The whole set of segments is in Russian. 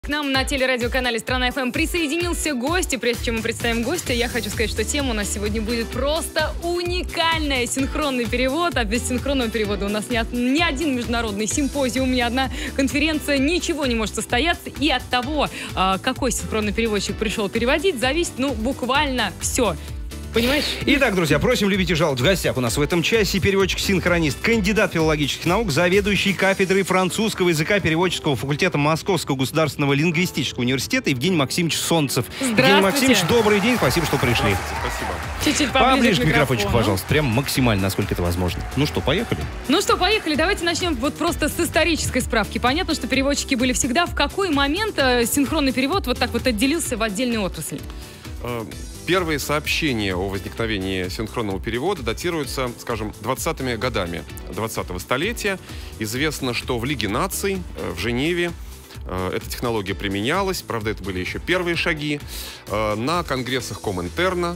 К нам на телерадиоканале «Страна ФМ» присоединился гость. И прежде чем мы представим гостя, я хочу сказать, что тема у нас сегодня будет просто уникальная. Синхронный перевод. А без синхронного перевода у нас ни один международный симпозиум, ни одна конференция, ничего не может состояться. И от того, какой синхронный переводчик пришел переводить, зависит, буквально все. Понимаешь? Итак, друзья, просим любить и жаловать. В гостях у нас в этом часе переводчик-синхронист, кандидат филологических наук, заведующий кафедрой французского языка переводческого факультета Московского государственного лингвистического университета Евгений Максимович Солнцев. Евгений Максимович, добрый день, спасибо, что пришли. Спасибо. Чуть-чуть поближе к микрофончику, пожалуйста, прям максимально, насколько это возможно. Ну что, поехали? Поехали. Давайте начнем вот просто с исторической справки. Понятно, что переводчики были всегда. В какой момент синхронный перевод вот так вот отделился в отдельные отрасли? Первые сообщения о возникновении синхронного перевода датируются, скажем, 20-ми годами 20-го столетия. Известно, что в Лиге наций, в Женеве, эта технология применялась. Правда, это были еще первые шаги. На конгрессах Коминтерна.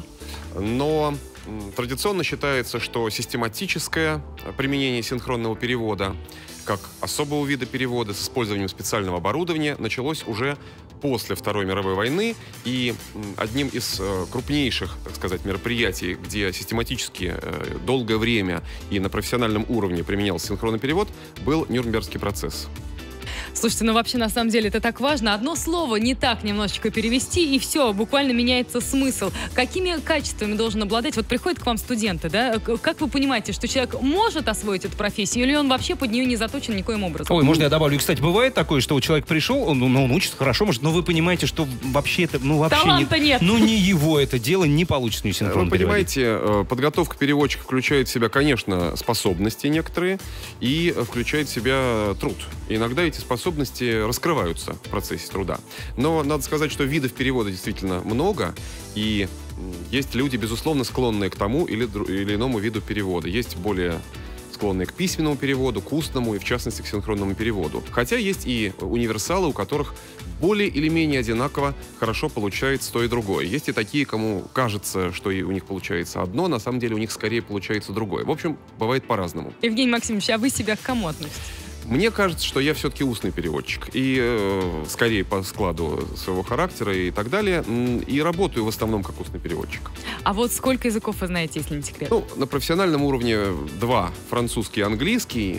Но традиционно считается, что систематическое применение синхронного перевода как особого вида перевода с использованием специального оборудования началось уже после Второй мировой войны, и одним из крупнейших, так сказать, мероприятий, где систематически долгое время и на профессиональном уровне применялся синхронный перевод, был Нюрнбергский процесс. Слушайте, вообще на самом деле это так важно. Одно слово не так немножечко перевести, и все, буквально меняется смысл. Какими качествами должен обладать? Вот приходят к вам студенты, да? Как вы понимаете, что человек может освоить эту профессию, или он вообще под нее не заточен никоим образом? Ой, можно я добавлю? И, кстати, бывает такое, что человек пришел, он учится хорошо, может, но вы понимаете, что вообще это, вообще таланта нет. Не его это дело, не получится у него синхронно переводить. Вы понимаете, подготовка переводчика включает в себя, конечно, способности некоторые, и включает в себя труд. Иногда эти способности раскрываются в процессе труда. Но надо сказать, что видов перевода действительно много, и есть люди, безусловно, склонные к тому или иному виду перевода. Есть более склонные к письменному переводу, к устному и, в частности, к синхронному переводу. Хотя есть и универсалы, у которых более или менее одинаково хорошо получается то и другое. Есть и такие, кому кажется, что и у них получается одно, на самом деле у них скорее получается другое. В общем, бывает по-разному. Евгений Максимович, а вы себя к кому относите? Мне кажется, что я все-таки устный переводчик. И скорее по складу своего характера и так далее. И работаю в основном как устный переводчик. А вот сколько языков вы знаете, если не секрет? На профессиональном уровне 2. Французский и английский.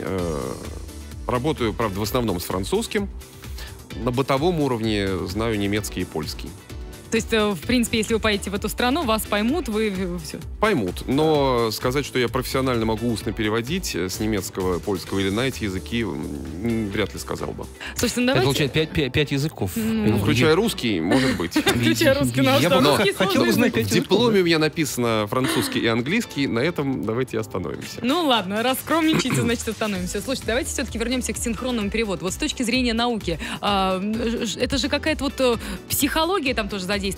Работаю, правда, в основном с французским. На бытовом уровне знаю немецкий и польский. То есть, в принципе, если вы поедете в эту страну, вас поймут, вы все? Поймут. Но сказать, что я профессионально могу устно переводить с немецкого, польского или на эти языки, вряд ли сказал бы. Слушайте, давайте... Это получается 5 языков. Включая русский, может быть. Включая русский, хотел бы знать, в дипломе у меня написано французский и английский. На этом давайте остановимся. Ладно, раз скромничаете, значит остановимся. Слушайте, давайте все-таки вернемся к синхронному переводу. Вот с точки зрения науки, это же какая-то вот психология там тоже задействована,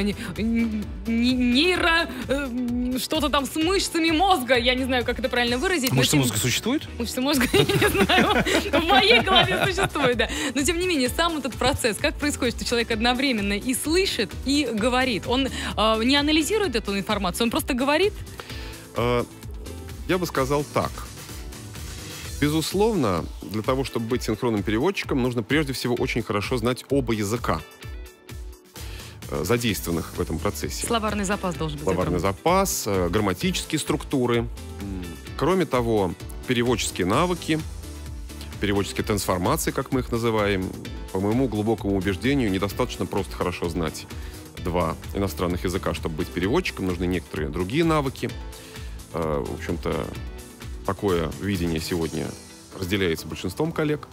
нейро, что-то там с мышцами мозга, я не знаю, как это правильно выразить. Мышцы мозга существуют? Мышцы мозга, я не знаю, в моей голове существует, да. Но тем не менее, сам этот процесс, как происходит, что человек одновременно и слышит, и говорит? Он не анализирует эту информацию, он просто говорит? Я бы сказал так. Безусловно, для того, чтобы быть синхронным переводчиком, нужно прежде всего очень хорошо знать оба языка, задействованных в этом процессе. Словарный запас должен быть. Словарный запас, грамматические структуры. Кроме того, переводческие навыки, переводческие трансформации, как мы их называем. По моему глубокому убеждению, недостаточно просто хорошо знать 2 иностранных языка, чтобы быть переводчиком. Нужны некоторые другие навыки. В общем-то, такое видение сегодня разделяется большинством коллег.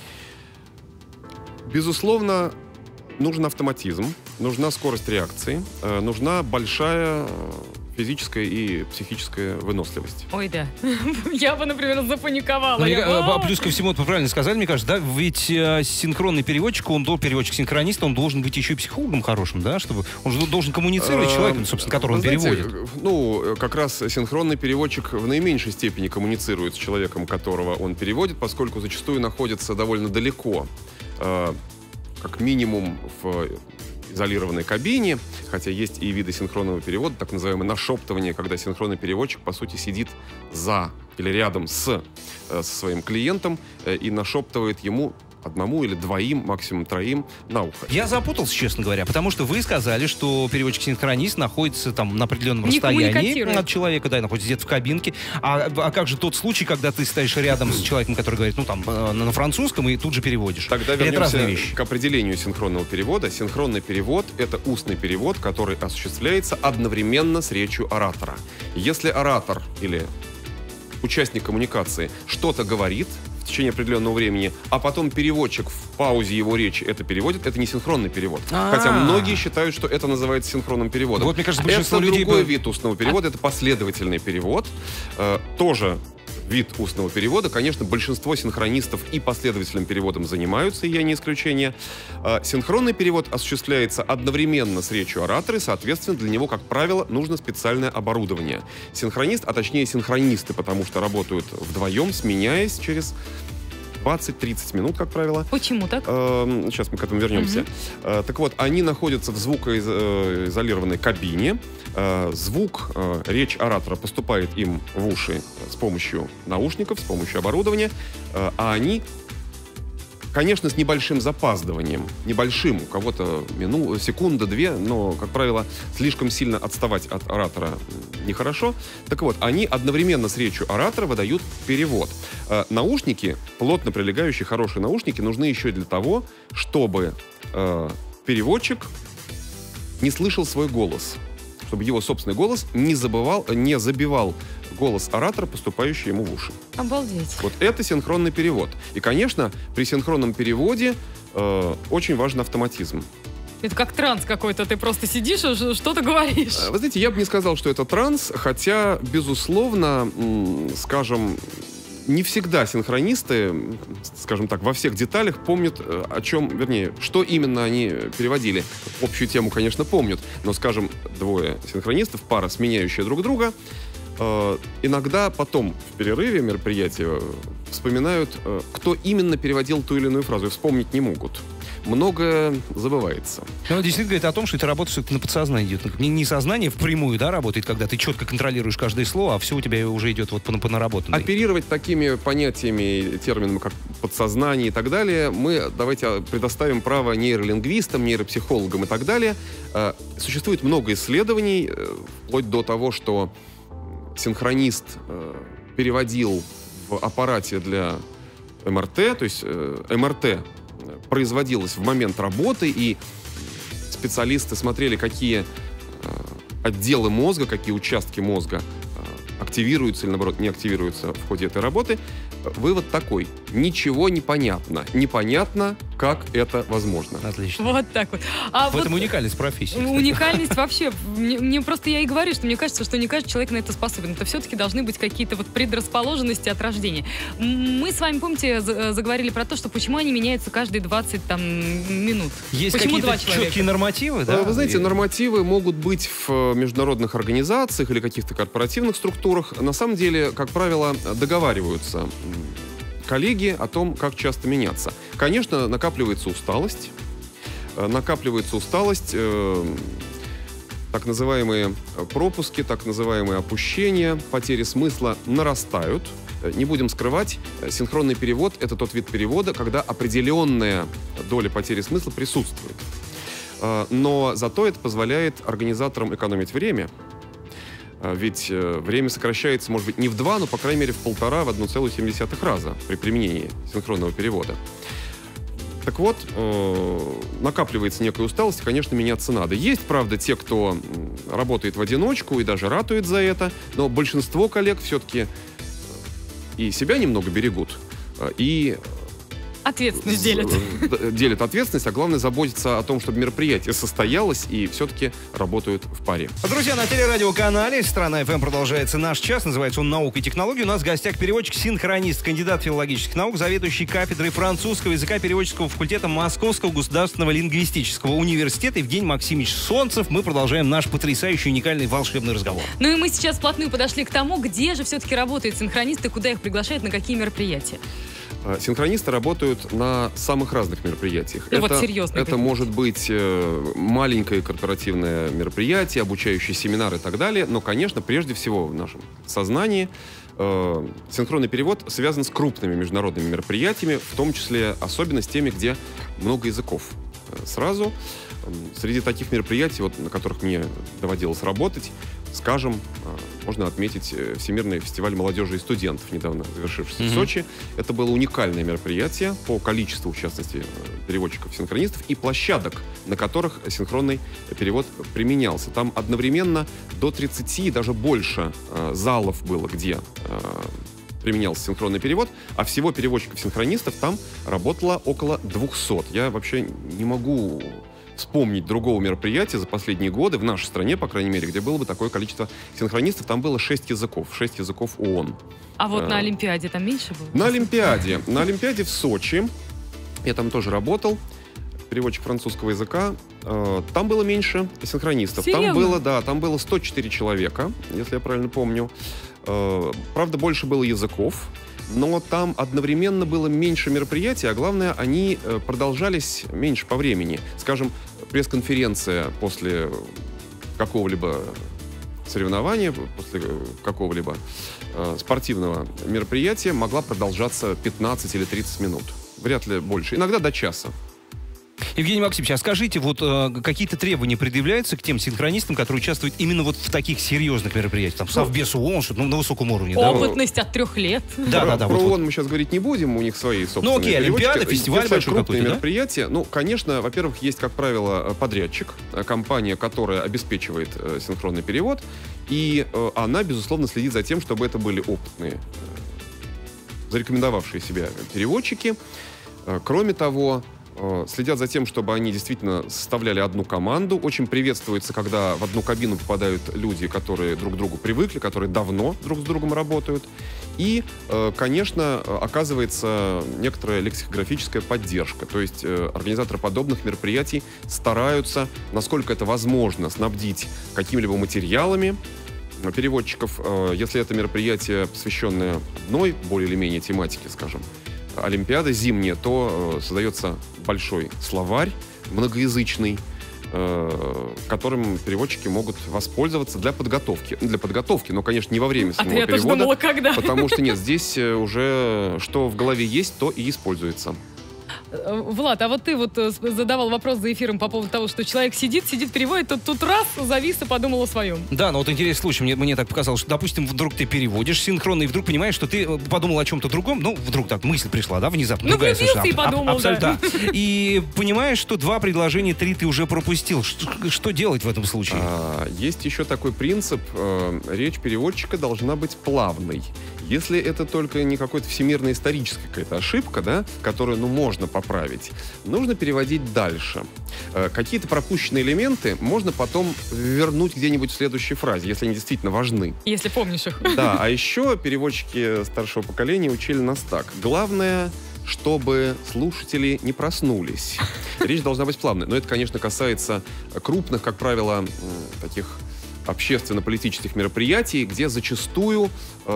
Безусловно, нужен автоматизм, нужна скорость реакции, нужна большая физическая и психическая выносливость. Ой, да. Я бы, например, запаниковала. Плюс ко всему, это вы правильно сказали, мне кажется, да? Ведь синхронный переводчик, переводчик-синхронист, он должен быть еще и психологом хорошим, да? Чтобы он должен коммуницировать с человеком, собственно, которого он переводит. Как раз синхронный переводчик в наименьшей степени коммуницирует с человеком, которого он переводит, поскольку зачастую находится довольно далеко, как минимум в изолированной кабине, хотя есть и виды синхронного перевода, так называемое нашептывание, когда синхронный переводчик, по сути, сидит за или рядом со своим клиентом и нашептывает ему одному или двоим, максимум троим на ухо. Я запутался, честно говоря, потому что вы сказали, что переводчик-синхронист находится там на определенном Не расстоянии коммуникатирует. от человека, да, находится где-то в кабинке. А как же тот случай, когда ты стоишь рядом с человеком, который говорит, ну там, на французском, и тут же переводишь? Тогда Или это разные вернемся вещи? к определению синхронного перевода. Синхронный перевод — это устный перевод, который осуществляется одновременно с речью оратора. Если оратор или участник коммуникации что-то говорит в течение определенного времени, а потом переводчик в паузе его речи это переводит, это не синхронный перевод. Хотя многие считают, что это называется синхронным переводом. Вот, мне кажется, большинство это людей другой вид устного перевода, это последовательный перевод. Тоже вид устного перевода. Конечно, большинство синхронистов и последовательным переводом занимаются, и я не исключение. Синхронный перевод осуществляется одновременно с речью оратора, и, соответственно, для него, как правило, нужно специальное оборудование. Синхронист, а точнее синхронисты, потому что работают вдвоем, сменяясь через 20-30 минут, как правило. Почему так? Сейчас мы к этому вернемся. Так вот, они находятся в звукоизолированной кабине. Звук, речь оратора поступает им в уши с помощью наушников, с помощью оборудования, а они, конечно, с небольшим запаздыванием. Небольшим, у кого-то секунда-две, но, как правило, слишком сильно отставать от оратора нехорошо. Так вот, они одновременно с речью оратора выдают перевод. Наушники, плотно прилегающие хорошие наушники, нужны еще для того, чтобы переводчик не слышал свой голос. Чтобы его собственный голос не забивал голос оратора, поступающий ему в уши. Обалдеть. Вот это синхронный перевод. И, конечно, при синхронном переводе очень важен автоматизм. Это как транс какой-то, ты просто сидишь и что-то говоришь. Вы знаете, я бы не сказал, что это транс, хотя, безусловно, скажем, не всегда синхронисты, скажем так, во всех деталях помнят, о чем, вернее, что именно они переводили. Общую тему, конечно, помнят, но, скажем, двое синхронистов, пара, сменяющая друг друга, иногда потом в перерыве мероприятия вспоминают, кто именно переводил ту или иную фразу, и вспомнить не могут. Многое забывается. Но действительно говорит о том, что эта работа все-таки на подсознание идет. Не сознание впрямую, да, работает, когда ты четко контролируешь каждое слово, а все у тебя уже идет вот по наработанной. Оперировать такими понятиями, терминами, как подсознание и так далее, мы давайте предоставим право нейролингвистам, нейропсихологам и так далее. Существует много исследований, вплоть до того, что синхронист переводил в аппарате для МРТ, то есть МРТ производилось в момент работы, и специалисты смотрели, какие отделы мозга, какие участки мозга активируются или, наоборот, не активируются в ходе этой работы. Вывод такой. Ничего не понятно. Непонятно, как это возможно. Отлично. Вот так вот. В этом уникальность профессии. Уникальность вообще. Мне просто я и говорю, что мне кажется, что не каждый человек на это способен. Это все-таки должны быть какие-то вот предрасположенности от рождения. Мы с вами, помните, заговорили про то, что почему они меняются каждые 20 минут. Есть почему какие-то четкие нормативы, да? Вы знаете, нормативы могут быть в международных организациях или каких-то корпоративных структурах. На самом деле, как правило, договариваются коллеги о том, как часто меняться. Конечно, накапливается усталость. Так называемые пропуски, так называемые опущения, потери смысла нарастают. Не будем скрывать, синхронный перевод — это тот вид перевода, когда определенная доля потери смысла присутствует. Но зато это позволяет организаторам экономить время. Ведь время сокращается, может быть, не в 2, но, по крайней мере, в 1,5, в 1,7 раза при применении синхронного перевода. Так вот, накапливается некая усталость, конечно, меняться надо. Есть, правда, те, кто работает в одиночку и даже ратует за это, но большинство коллег все-таки и себя немного берегут, и ответственность делят ответственность, а главное заботиться о том, чтобы мероприятие состоялось, и все-таки работают в паре. Друзья, на телерадиоканале «Страна ФМ» продолжается наш час. Называется он «Наука и технологии». У нас в гостях переводчик-синхронист, кандидат филологических наук, заведующий кафедрой французского языка переводческого факультета Московского государственного лингвистического университета Евгений Максимович Солнцев. Мы продолжаем наш потрясающий, уникальный, волшебный разговор. Ну и мы сейчас вплотную подошли к тому, где же все-таки работают синхронисты, куда их приглашают, на какие мероприятия. Синхронисты работают на самых разных мероприятиях. Ну, вот серьезно. Это может быть маленькое корпоративное мероприятие, обучающий семинар и так далее. Но, конечно, прежде всего в нашем сознании синхронный перевод связан с крупными международными мероприятиями, в том числе особенно с теми, где много языков. Сразу среди таких мероприятий, вот, на которых мне доводилось работать, скажем, можно отметить Всемирный фестиваль молодежи и студентов, недавно завершившийся в Сочи. Это было уникальное мероприятие по количеству, в частности, переводчиков-синхронистов и площадок, на которых синхронный перевод применялся. Там одновременно до 30, даже больше залов было, где применялся синхронный перевод, а всего переводчиков-синхронистов там работало около 200. Я вообще не могу вспомнить другого мероприятия за последние годы в нашей стране, по крайней мере, где было бы такое количество синхронистов. Там было 6 языков ООН. А вот на Олимпиаде там меньше было? На Олимпиаде в Сочи, я там тоже работал, переводчик французского языка, там было меньше синхронистов. Серьезно? Там было 104 человека, если я правильно помню. Правда, больше было языков, но там одновременно было меньше мероприятий, а главное, они продолжались меньше по времени. Скажем, пресс-конференция после какого-либо соревнования, после какого-либо спортивного мероприятия могла продолжаться 15 или 30 минут. Вряд ли больше. Иногда до часа. Евгений Максимович, а скажите, вот какие-то требования предъявляются к тем синхронистам, которые участвуют именно вот в таких серьезных мероприятиях? Там Совбез ООН, что на высоком уровне. Опытность от 3 лет. Про ООН мы сейчас говорить не будем, у них свои собственные. Ну окей, Олимпиада, фестиваль большой крупные какой-то, мероприятия. Ну, конечно, во-первых, есть, как правило, подрядчик, компания, которая обеспечивает синхронный перевод, и она, безусловно, следит за тем, чтобы это были опытные, зарекомендовавшие себя переводчики. Кроме того, следят за тем, чтобы они действительно составляли одну команду. Очень приветствуется, когда в одну кабину попадают люди, которые друг к другу привыкли, которые давно друг с другом работают. И, конечно, оказывается некоторая лексикографическая поддержка. То есть организаторы подобных мероприятий стараются, насколько это возможно, снабдить какими-либо материалами переводчиков. Если это мероприятие, посвященное одной более или менее тематике, скажем, Олимпиада зимняя, то создается большой словарь многоязычный, которым переводчики могут воспользоваться для подготовки. Для подготовки, но, конечно, не во время самого перевода. Я тоже думала, когда. Потому что нет, здесь уже что в голове есть, то и используется. Влад, а вот ты вот задавал вопрос за эфиром по поводу того, что человек сидит, переводит, тут раз, завис и подумал о своем. Да, но вот интересный случай, мне так показалось, что, допустим, вдруг ты переводишь синхронно, и вдруг понимаешь, что ты подумал о чем-то другом, ну, вдруг так мысль пришла, да, внезапно. Ну, влюбился и подумал, абсолютно, да. И понимаешь, что 2 предложения, 3 ты уже пропустил. Что делать в этом случае? Есть еще такой принцип, речь переводчика должна быть плавной. Если это только не какой-то всемирно-историческая какая-то ошибка, да, которую, можно поправить, нужно переводить дальше. Какие-то пропущенные элементы можно потом вернуть где-нибудь в следующей фразе, если они действительно важны. Если помнишь их. Да, а еще переводчики старшего поколения учили нас так. Главное, чтобы слушатели не проснулись. Речь должна быть плавной. Но это, конечно, касается крупных, как правило, таких общественно-политических мероприятий, где зачастую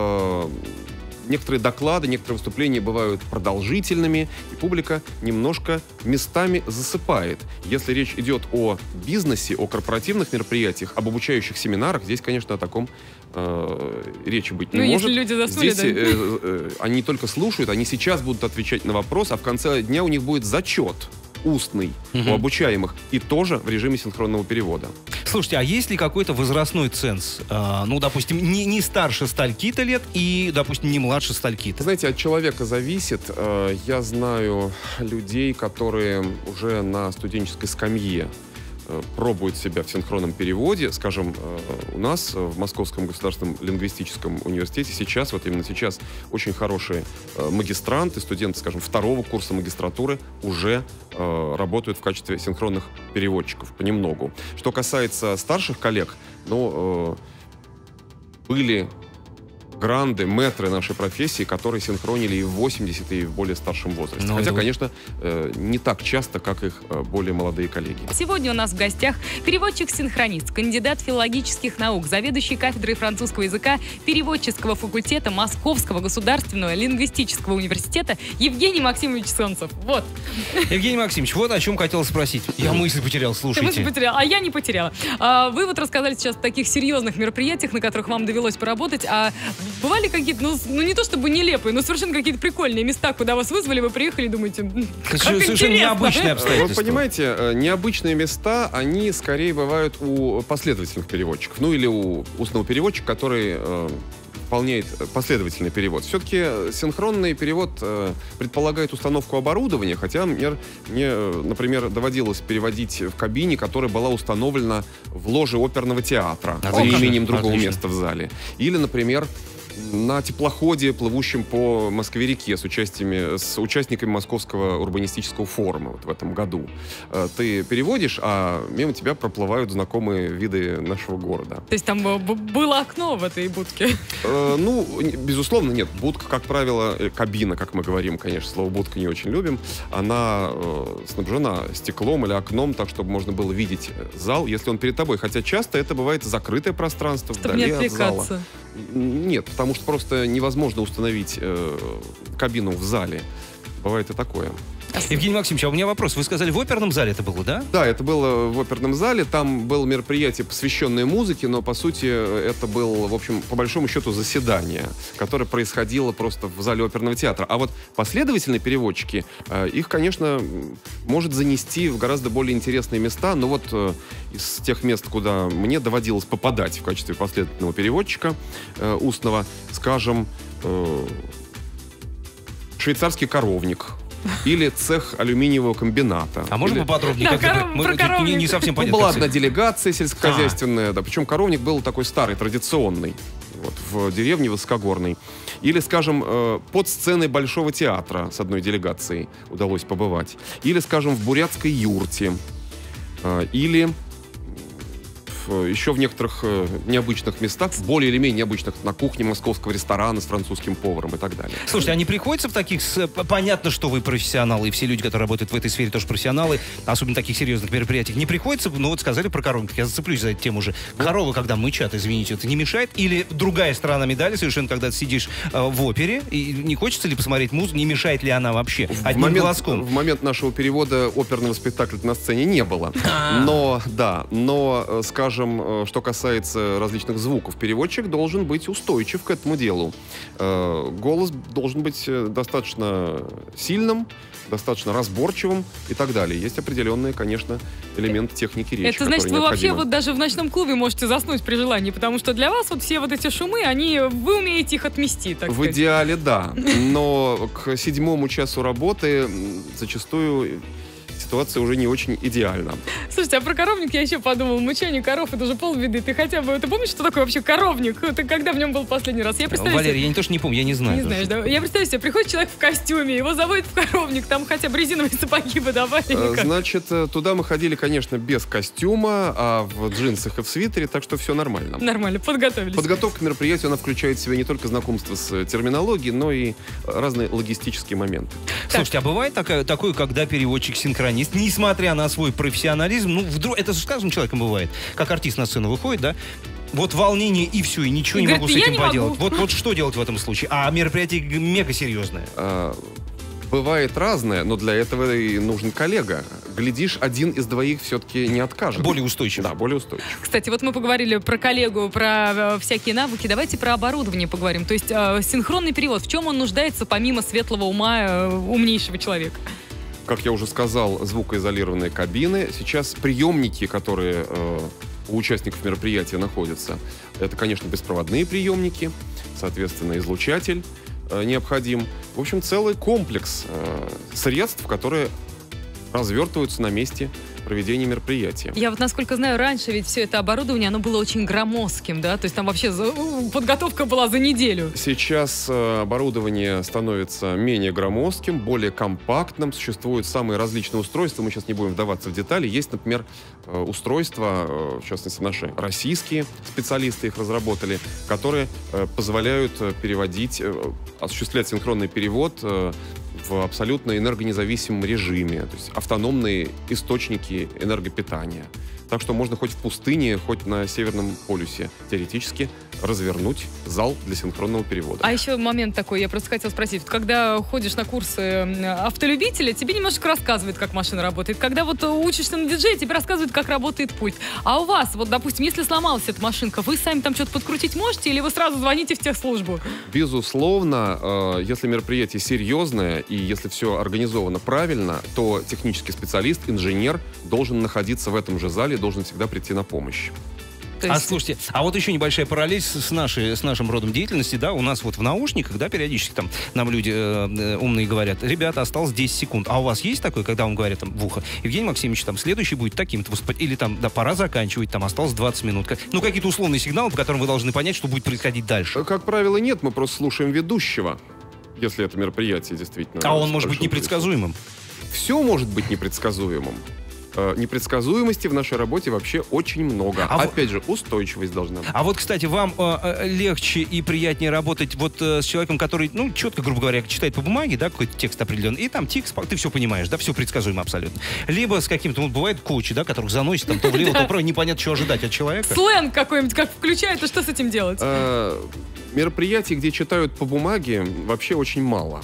некоторые доклады, некоторые выступления бывают продолжительными, и публика немножко местами засыпает. Если речь идет о бизнесе, о корпоративных мероприятиях, об обучающих семинарах, здесь, конечно, о таком речи быть не может. Если люди заснули, здесь они не только слушают, они сейчас будут отвечать на вопрос, а в конце дня у них будет зачет устный у обучаемых, и тоже в режиме синхронного перевода. Слушайте, а есть ли какой-то возрастной ценз? Допустим, не старше стальки-то лет и, допустим, не младше стальки-то? Знаете, от человека зависит. Я знаю людей, которые уже на студенческой скамье пробуют себя в синхронном переводе. Скажем, у нас в Московском государственном лингвистическом университете именно сейчас очень хорошие магистранты, студенты, скажем, 2-го курса магистратуры уже работают в качестве синхронных переводчиков понемногу. Что касается старших коллег, были гранды, мэтры нашей профессии, которые синхронили и в 80, и в более старшем возрасте. Хотя, конечно, не так часто, как их более молодые коллеги. Сегодня у нас в гостях переводчик-синхронист, кандидат филологических наук, заведующий кафедрой французского языка переводческого факультета Московского государственного лингвистического университета Евгений Максимович Солнцев. Вот. Евгений Максимович, вот о чем хотел спросить. Я мысль потерял, слушайте. Ты мысль потерял, а я не потеряла. Вы вот рассказали сейчас о таких серьезных мероприятиях, на которых вам довелось поработать, а бывали какие-то, ну не то чтобы нелепые, но совершенно какие-то прикольные места, куда вас вызвали, вы приехали и думаете, как Совершенно интересно. необычные обстоятельства. Вы понимаете, необычные места, они скорее бывают у последовательных переводчиков. Ну или у устного переводчика, который выполняет последовательный перевод. Все-таки синхронный перевод предполагает установку оборудования, хотя мне, например, доводилось переводить в кабине, которая была установлена в ложе оперного театра за неимением другого места в зале. Или, например, на теплоходе, плывущем по Москве-реке с участниками Московского урбанистического форума вот в этом году. Ты переводишь, а мимо тебя проплывают знакомые виды нашего города. То есть там было окно в этой будке? Ну, безусловно, нет. Будка, как правило, кабина, как мы говорим, конечно, слово будка не очень любим, она снабжена стеклом или окном, так, чтобы можно было видеть зал, если он перед тобой. Хотя часто это бывает закрытое пространство, вдали от зала. Нет, потому что просто невозможно установить кабину в зале. Бывает и такое. Евгений Максимович, а у меня вопрос. Вы сказали, в оперном зале это было, да? Да, это было в оперном зале. Там было мероприятие, посвященное музыке, но, по сути, это было, в общем, по большому счету, заседание, которое происходило просто в зале оперного театра. А вот последовательные переводчики, их, конечно, может занести в гораздо более интересные места, но вот из тех мест, куда мне доводилось попадать в качестве последовательного переводчика устного, скажем, швейцарский коровник, или цех алюминиевого комбината. А можно поподробнее? Не совсем понятно. Была одна делегация сельскохозяйственная, да, причем коровник был такой старый, традиционный, вот, в деревне Высокогорной. Или, скажем, под сценой Большого театра с одной делегацией удалось побывать. Или, скажем, в бурятской юрте. Или еще в некоторых необычных местах, более или менее необычных, на кухне московского ресторана с французским поваром и так далее. Слушайте, а не приходится в таких... Понятно, что вы профессионалы, и все люди, которые работают в этой сфере, тоже профессионалы, особенно в таких серьезных мероприятиях. Не приходится, ну вот сказали про коровник, я зацеплюсь за эту тему уже. Коровы, когда мычат, извините, это не мешает? Или другая сторона медали совершенно, когда ты сидишь в опере, и не хочется ли посмотреть музыку, не мешает ли она вообще? Одним голоском. В момент нашего перевода оперного спектакля на сцене не было. Но, скажем, что касается различных звуков, переводчик должен быть устойчив к этому делу. Голос должен быть достаточно сильным, достаточно разборчивым и так далее. Есть определенные, конечно, элементы техники речи. Это значит, вы вообще вот даже в ночном клубе можете заснуть при желании, потому что для вас вот все вот эти шумы, вы умеете их отмести, так сказать. В идеале, да. Но к 7-му часу работы зачастую ситуация уже не очень идеальна. Слушайте, а про коровник я еще подумал. Мычание коров — это уже полбеды. Ты помнишь, что такое вообще коровник? Ты когда в нем был последний раз? Валерий, я не то, что не помню, я не знаю. Не знаешь, да? Я представляю себе, приходит человек в костюме, его заводят в коровник, там хотя бы резиновые сапоги выдавали. Значит, туда мы ходили, конечно, без костюма, а в джинсах и в свитере, так что все нормально. Нормально, подготовились. Подготовка к мероприятию, она включает в себя не только знакомство с терминологией, но и разные логистические моменты. Слушайте, а бывает такое, когда переводчик-синхронист, несмотря на свой профессионализм, ну, вдруг, это с каждым человеком бывает, как артист на сцену выходит, да, вот волнение и все, и ничего не могу с этим поделать. Вот что делать в этом случае? А мероприятие мега серьезное. Бывает разное, но для этого и нужен коллега. Глядишь, один из двоих все-таки не откажет. Более устойчив. Да, более устойчив. Кстати, вот мы поговорили про коллегу, про всякие навыки. Давайте про оборудование поговорим. То есть синхронный перевод, в чем он нуждается помимо светлого ума умнейшего человека? Как я уже сказал, звукоизолированные кабины. Сейчас приемники, которые у участников мероприятия находятся, это, конечно, беспроводные приемники, соответственно, излучатель необходим. В общем, целый комплекс средств, которые развертываются на месте проведения мероприятия. Я вот, насколько знаю, раньше ведь все это оборудование, оно было очень громоздким, да? То есть там вообще подготовка была за неделю. Сейчас оборудование становится менее громоздким, более компактным. Существуют самые различные устройства. Мы сейчас не будем вдаваться в детали. Есть, например, устройства, в частности, наши российские специалисты их разработали, которые позволяют переводить, осуществлять синхронный перевод в абсолютно энергонезависимом режиме, то есть автономные источники энергопитания. Так что можно хоть в пустыне, хоть на Северном полюсе теоретически развернуть зал для синхронного перевода. А еще момент такой, я просто хотела спросить. Вот когда ходишь на курсы автолюбителя, тебе немножко рассказывают, как машина работает. Когда вот учишься на диджея, тебе рассказывают, как работает пульт. А у вас, вот, допустим, если сломалась эта машинка, вы сами там что-то подкрутить можете или вы сразу звоните в техслужбу? Безусловно, если мероприятие серьезное и если все организовано правильно, то технический специалист, инженер должен находиться в этом же зале, должен всегда прийти на помощь. Слушайте, а вот еще небольшая параллель с нашим родом деятельности, да, у нас вот в наушниках, да, периодически там нам люди умные говорят: ребята, осталось 10 секунд. А у вас есть такое, когда вам говорят там в ухо: Евгений Максимович, там следующий будет таким-то, или там, да, пора заканчивать, там осталось 20 минут. Ну, какие-то условные сигналы, по которым вы должны понять, что будет происходить дальше. Как правило, нет, мы просто слушаем ведущего, если это мероприятие действительно... А он может быть непредсказуемым? Все может быть непредсказуемым. Непредсказуемости в нашей работе вообще очень много. Опять же, устойчивость должна быть. А вот, кстати, вам легче и приятнее работать вот с человеком, который, ну, четко, грубо говоря, читает по бумаге, да, какой-то текст определенный, и там текст, ты все понимаешь, да, все предсказуемо абсолютно. Либо с каким-то, вот бывает коучи, да, которых заносит там то влево, то вправо, непонятно, что ожидать от человека. Сленг какой-нибудь как включают, и что с этим делать? Мероприятий, где читают по бумаге, вообще очень мало.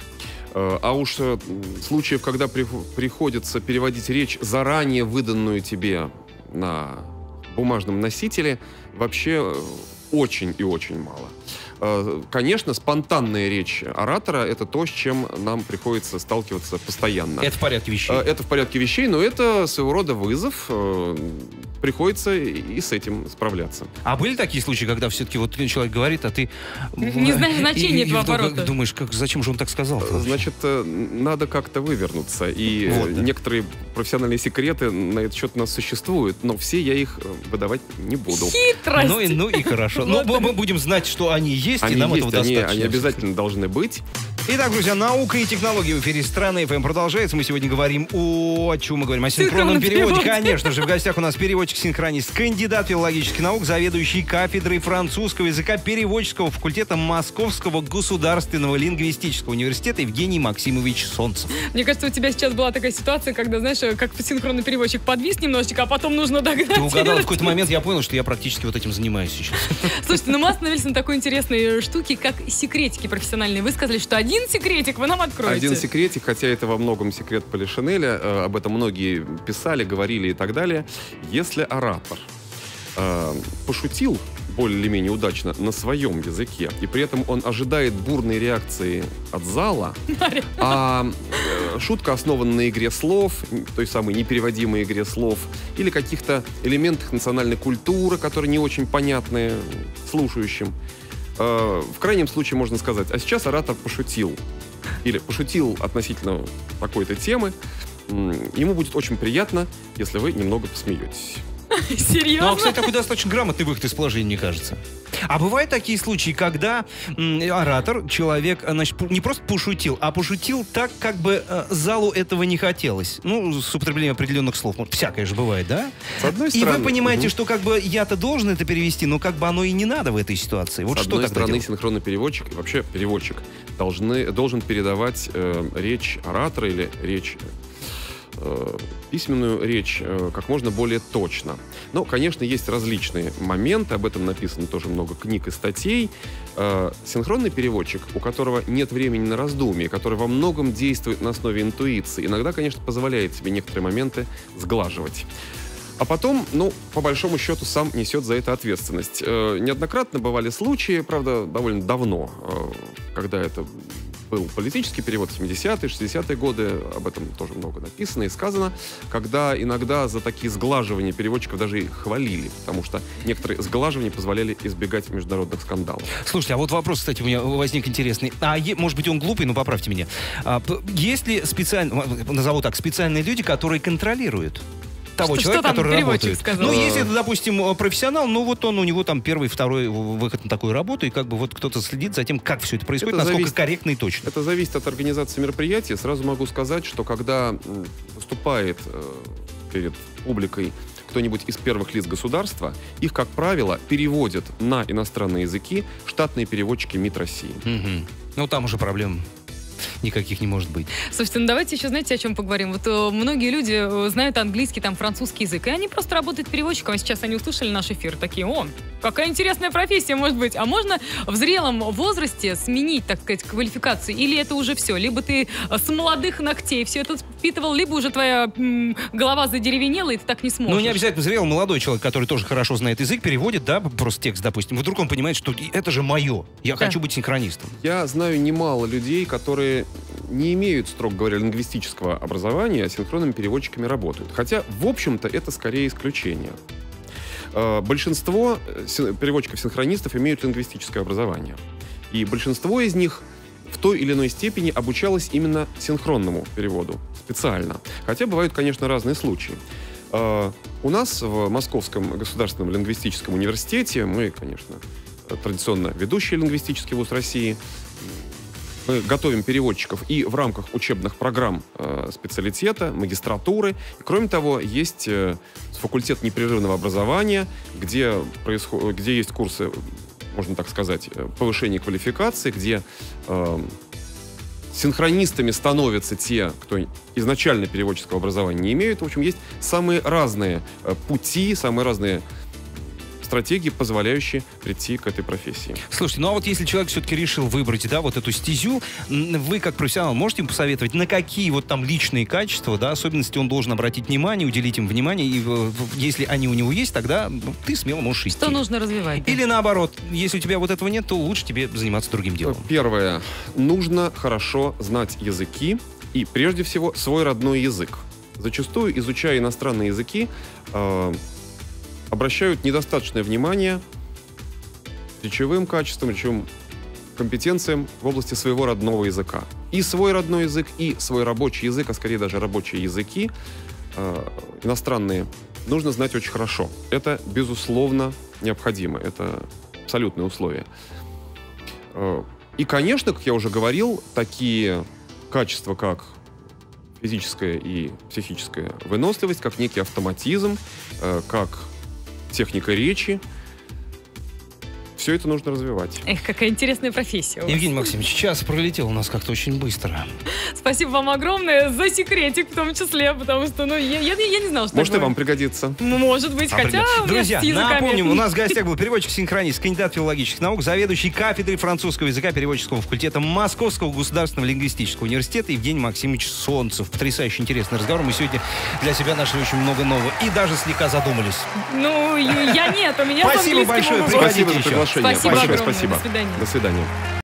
А уж случаев, когда приходится переводить речь, заранее выданную тебе на бумажном носителе, вообще очень и очень мало. Конечно, спонтанная речь оратора — это то, с чем нам приходится сталкиваться постоянно. Это в порядке вещей. Это в порядке вещей, но это своего рода вызов. Приходится и с этим справляться. А были такие случаи, когда все-таки вот человек говорит, а ты... Не знаешь значения этого оборота. Думаешь, зачем же он так сказал? Значит, надо как-то вывернуться. И некоторые профессиональные секреты на этот счет у нас существуют, но все я их выдавать не буду. Хитрость! Ну и хорошо. Но мы будем знать, что они есть, и нам этого достаточно. Они обязательно должны быть. Итак, друзья, наука и технологии в эфире Страны ФМ продолжается. Мы сегодня говорим о чем мы говорим? О синхронном переводе. Конечно же, в гостях у нас переводчик-синхронист, кандидат филологических наук, заведующий кафедрой французского языка переводческого факультета Московского государственного лингвистического университета Евгений Максимович Солнцев. Мне кажется, у тебя сейчас была такая ситуация, когда, знаешь, как синхронный переводчик подвис немножечко, а потом нужно догнать. Ты угадал, в какой-то момент я понял, что я практически вот этим занимаюсь сейчас. Слушайте, мы остановились на такой интересной штуке, как секретики профессиональные. Вы сказали, что один секретик вы нам откроете. Один секретик, хотя это во многом секрет Полишинеля, об этом многие писали, говорили и так далее. Если оратор пошутил более-менее удачно на своем языке, и при этом он ожидает бурной реакции от зала, а шутка основана на игре слов, той самой непереводимой игре слов, или каких-то элементах национальной культуры, которые не очень понятны слушающим, в крайнем случае можно сказать: а сейчас оратор пошутил. Или пошутил относительно такой-то темы. Ему будет очень приятно, если вы немного посмеетесь. Серьезно? Ну, кстати, такой достаточно грамотный выход из положения, мне кажется. А бывают такие случаи, когда оратор, человек, значит, не просто пошутил, а пошутил так, как бы залу этого не хотелось. Ну, с употреблением определенных слов. Всякое же бывает, да? С одной стороны. И вы понимаете, что как бы я-то должен это перевести, но как бы оно и не надо в этой ситуации. Вот с что одной тогда стороны, делать? синхронный переводчик, вообще переводчик, должен передавать речь оратора или речь... письменную речь как можно более точно. Но, конечно, есть различные моменты, об этом написано тоже много книг и статей. Синхронный переводчик, у которого нет времени на раздумье, который во многом действует на основе интуиции, иногда, конечно, позволяет себе некоторые моменты сглаживать. А потом, ну, по большому счету, сам несет за это ответственность. Неоднократно бывали случаи, правда, довольно давно, когда это был политический перевод, 70-е, 60-е годы, об этом тоже много написано и сказано, когда иногда за такие сглаживания переводчиков даже и хвалили, потому что некоторые сглаживания позволяли избегать международных скандалов. Слушайте, а вот вопрос, кстати, у меня возник интересный. Может быть, он глупый, но поправьте меня. Есть ли назову так, специальные люди, которые контролируют того человека, который работает? Сказал? Ну, если это, допустим, профессионал, ну вот у него там первый, второй выход на такую работу, и как бы вот кто-то следит за тем, как все это происходит, насколько корректно и точно. Это зависит от организации мероприятия. Сразу могу сказать, что когда выступает перед публикой кто-нибудь из первых лиц государства, их, как правило, переводят на иностранные языки штатные переводчики МИД России. Ну, там уже проблем никаких не может быть. Слушайте, ну давайте еще, знаете, о чем поговорим. Вот многие люди знают английский, там, французский язык, и они просто работают переводчиком, а сейчас они услышали наш эфир, такие: о, какая интересная профессия может быть. А можно в зрелом возрасте сменить, так сказать, квалификацию? Или это уже все? Либо ты с молодых ногтей все это впитывал, либо уже твоя голова задеревенела, и ты так не сможешь. Ну, не обязательно зрелый молодой человек, который тоже хорошо знает язык, переводит, да, просто текст, допустим. Вдруг он понимает, что это же мое, я хочу быть синхронистом. Я знаю немало людей, которые не имеют, строго говоря, лингвистического образования, а синхронными переводчиками работают. Хотя, в общем-то, это скорее исключение. Большинство переводчиков-синхронистов имеют лингвистическое образование. И большинство из них в той или иной степени обучалось именно синхронному переводу специально. Хотя бывают, конечно, разные случаи. У нас в Московском государственном лингвистическом университете, мы, конечно, традиционно ведущий лингвистический вуз России, мы готовим переводчиков и в рамках учебных программ специалитета, магистратуры. И, кроме того, есть факультет непрерывного образования, где есть курсы, можно так сказать, повышения квалификации, где синхронистами становятся те, кто изначально переводческого образования не имеют. В общем, есть самые разные пути, самые разные стратегии, позволяющие прийти к этой профессии. Слушайте, ну а вот если человек все-таки решил выбрать, да, вот эту стезю, вы как профессионал можете ему посоветовать, на какие вот там личные качества, да, особенности он должен обратить внимание, уделить им внимание, и если они у него есть, тогда ты смело можешь идти. Что нужно развивать? Или наоборот, если у тебя вот этого нет, то лучше тебе заниматься другим делом. Первое. Нужно хорошо знать языки и, прежде всего, свой родной язык. Зачастую, изучая иностранные языки, обращают недостаточное внимание речевым качествам, речевым компетенциям в области своего родного языка. И свой родной язык, и свой рабочий язык, а скорее даже рабочие языки иностранные, нужно знать очень хорошо. Это, безусловно, необходимо. Это абсолютное условие. И, конечно, как я уже говорил, такие качества, как физическая и психическая выносливость, как некий автоматизм, как техника речи. Все это нужно развивать. Эх, какая интересная профессия у вас. Евгений Максимович, час пролетел у нас как-то очень быстро. Спасибо вам огромное за секретик в том числе, потому что, ну, я не знала, что Может, и такое. вам пригодится. Может быть, хотя у меня Друзья, с языками. напомним, у нас в гостях был переводчик-синхронист, кандидат филологических наук, заведующий кафедрой французского языка переводческого факультета Московского государственного лингвистического университета Евгений Максимович Солнцев. Потрясающе интересный разговор. Мы сегодня для себя нашли очень много нового и даже слегка задумались. Ну, я нет, у меня с Спасибо английским большое, ого-го. Спасибо за еще. приглашение. Спасибо огромное. Спасибо. До свидания. До свидания.